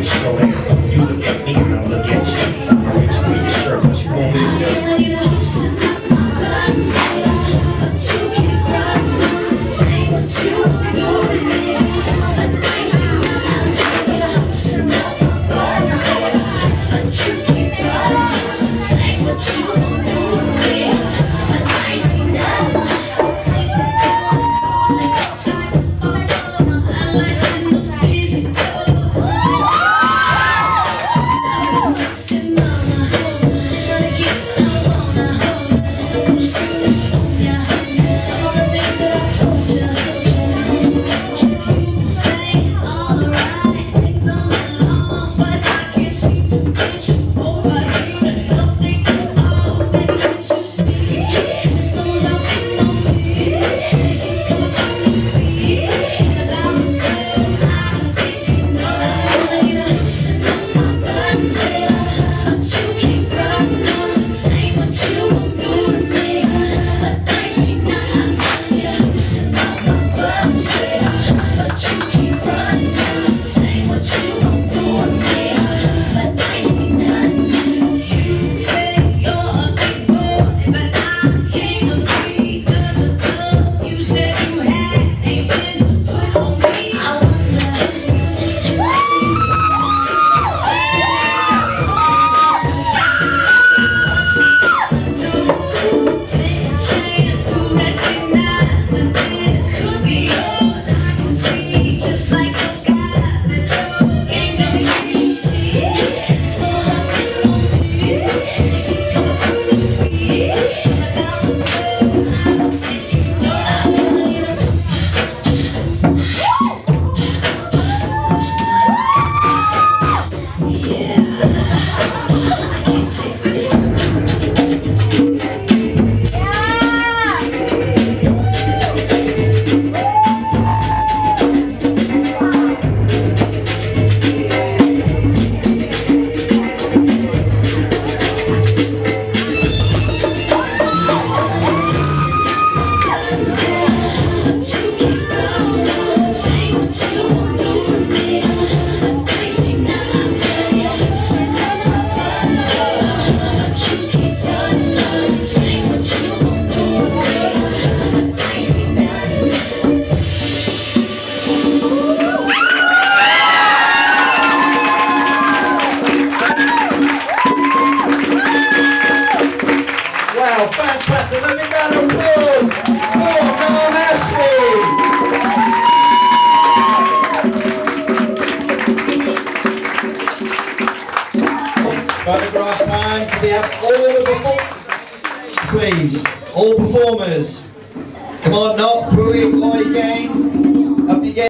extraordinary. You look at me, and I look at you. I reach for your shirt, what you want me to do? Wow, fantastic. Let me round of applause for Noam Ashley. It's photograph time. Can we have all the performers? Please, all performers. Come on, not brilliant boy gang. Up you get.